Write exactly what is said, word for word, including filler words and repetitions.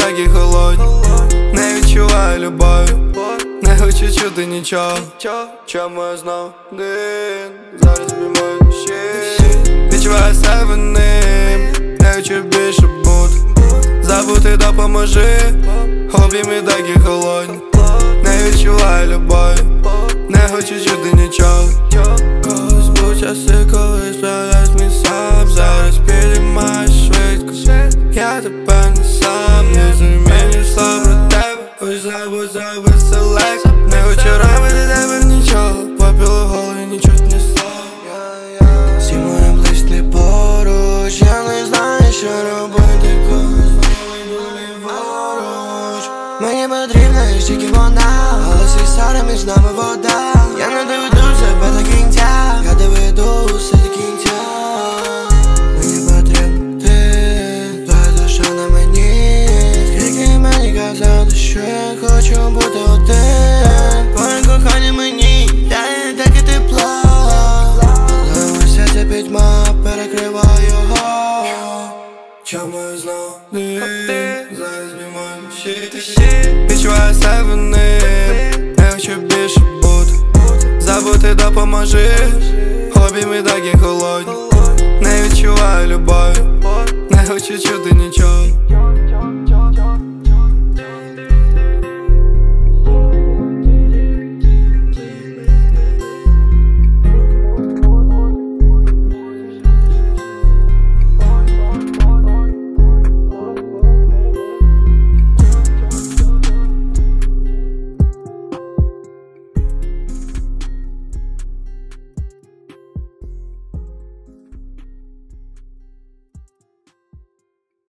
такі холодні, не відчуваю любові, не хочу чути нічого. Чому я знов один, зараз обіймаю щит. Відчуваю себе ним, не хочу більше бути. Забути допоможи, обійми такі холодні, не відчуваю любові, не хочу чути нічого. Колись був часи, коли справляюсь мій сам, зараз підіймаюсь швидко. Я тепер не сам, не змінюю слова про тебе. Ось забудь, зроби селект. Не хочу робити тебе нічого, попіл у голові, нічого не слава. Всі мої близькі поруч, я не знаю, що робити, коли знову йду ліворуч. Мені потрібна тільки вона, але свій сором між нами вода. Я не доведу себе до кінця, я доведу все до кінця. Мені потрібна ти, твоя душа на мені. Скільки мені казали, що я хочу бути один. Твоє кохання мені дає таке тепло, але усе це пітьма перекриває його. Чому я знов не зараз обіймаю щит. Відчуваю себе ним, не хочу більше бути. Забути допоможи, обійми такі холодні, не відчуваю любові, не хочу чути нічого.